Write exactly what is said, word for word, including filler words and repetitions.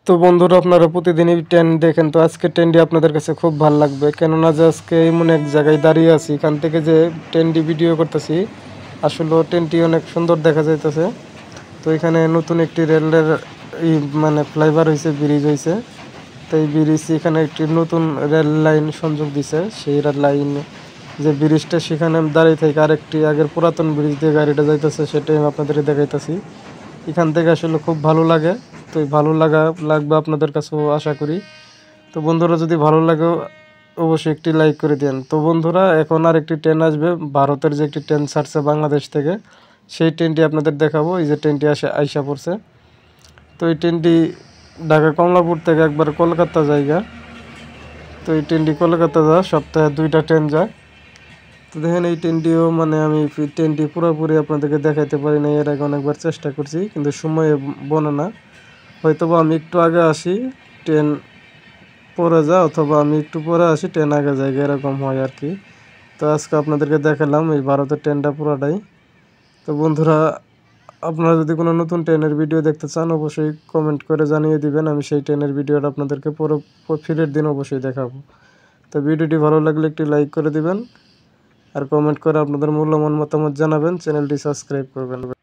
তো বন্ধুরা, আপনারা প্রতিদিনই ট্রেন দেখেন, তো আজকে ট্রেনটি আপনাদের কাছে খুব ভালো লাগবে, কেননা যে আজকে এমন এক জায়গায় দাঁড়িয়ে আছি, এখান থেকে যে ট্রেনটি ভিডিও করতেছি, আসলে ট্রেনটি অনেক সুন্দর দেখা যাইতেছে। তো এখানে নতুন একটি রেলের ই মানে ফ্লাইওভার হয়েছে, ব্রিজ হয়েছে। তো এই ব্রিজ এখানে একটি নতুন রেল লাইন সংযোগ দিছে। সেই রেল লাইন যে ব্রিজটা, সেখানে আমি দাঁড়িয়ে থাকি আরেকটি আগের পুরাতন ব্রিজ দিয়ে গাড়িটা যাইতেছে, সেটাই আমি আপনাদের দেখাইতেছি। এখান থেকে আসলে খুব ভালো লাগে। তো এই ভালো লাগা লাগবে আপনাদের কাছেও আশা করি। তো বন্ধুরা, যদি ভালো লাগে অবশ্যই একটি লাইক করে দেন। তো বন্ধুরা, এখন আর একটি ট্রেন আসবে, ভারতের যে একটি ট্রেন ছাড়ছে বাংলাদেশ থেকে, সেই ট্রেনটি আপনাদের দেখাবো। এই যে ট্রেনটি আসে আইসা পড়ছে। তো এই ট্রেনটি ঢাকা কমলাপুর থেকে একবার কলকাতা জায়গা। তো এই ট্রেনটি কলকাতা যায়, সপ্তাহে দুইটা ট্রেন যায়। তো দেখেন, এই ট্রেনটিও মানে আমি ট্রেনটি পুরোপুরি আপনাদেরকে দেখাইতে পারি না, এর আগে অনেকবার চেষ্টা করছি, কিন্তু সময়ে বনে না। হয়তো বা আমি একটু আগে আসি, ট্রেন পরে যা, অথবা আমি একটু পরে আসি, ট্রেন আগে যায়, এরকম হয় আর কি। তো আজকে আপনাদেরকে দেখালাম এই ভারতের ট্রেনটা পুরোটাই। তো বন্ধুরা, আপনারা যদি কোনো নতুন ট্রেনের ভিডিও দেখতে চান, অবশ্যই কমেন্ট করে জানিয়ে দিবেন, আমি সেই ট্রেনের ভিডিওটা আপনাদেরকে পুরো ফিরের দিন অবশ্যই দেখাবো। তো ভিডিওটি ভালো লাগলে একটি লাইক করে দিবেন, আর কমেন্ট করে আপনাদের মূল্যবান মতামত জানাবেন, চ্যানেলটি সাবস্ক্রাইব করবেন।